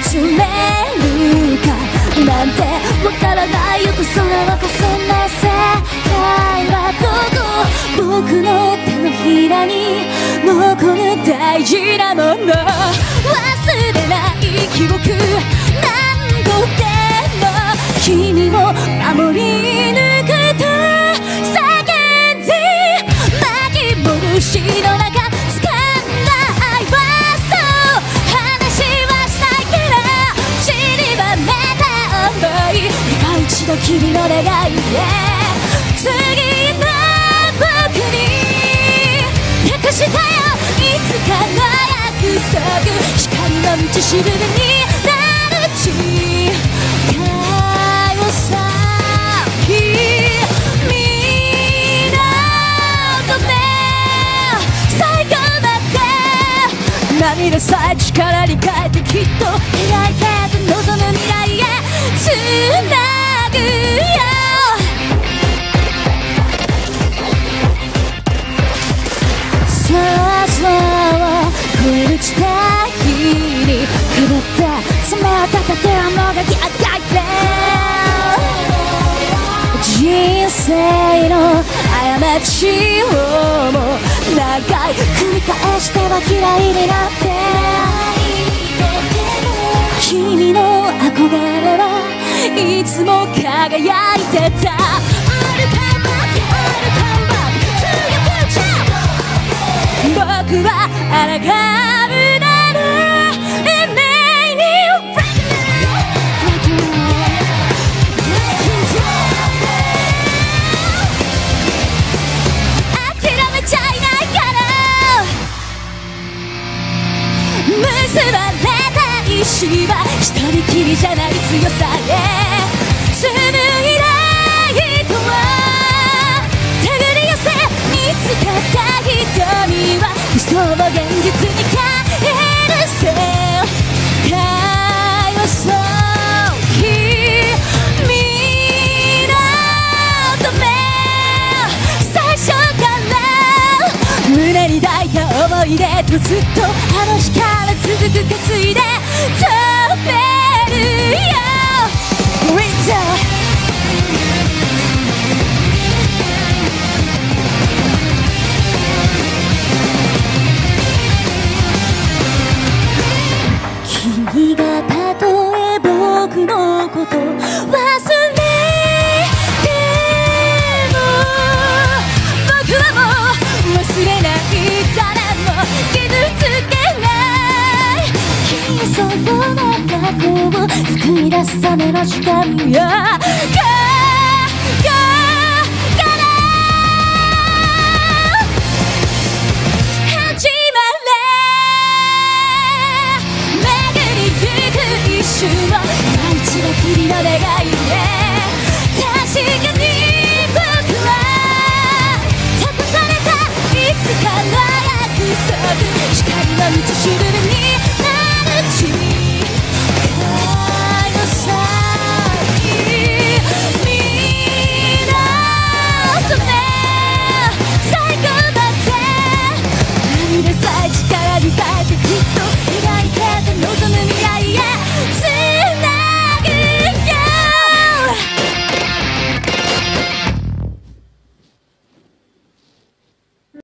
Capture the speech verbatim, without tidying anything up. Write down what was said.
忘れるかなんてわからないよとそれはそんな世界はどこ僕の手のひらに残る大事なもの忘れない記憶何度でも君を守り抜くと叫んで巻き戻しの中掴んだ愛はそう話はしたいから散りばめた想い今一度君の願いで次の僕に託したよいつかの約束光の道しるべになる力をさ君のため最後まで涙さえ力に変えてきっと描いてた望む未来へつなぐよ想像を超える地帯にくぐって冷たた手はもがきあがいて人生の過ちをも長い繰り返しては嫌いになって君の憧れはいつも輝いてた僕はあらがうなら運命に諦めちゃいないから結ばれた石は一人きりじゃない強さへ紡いだ糸は手繰り寄せ見つかった瞳は嘘を現実に変えるせ太陽そう君のため最初から胸に抱いた思い出とずっとあの日から続く決意で飛べるよ Winter君がたとえ僕のこと忘れても僕はもう忘れない誰も傷つけない消えそうな過去を救い出すための時間よ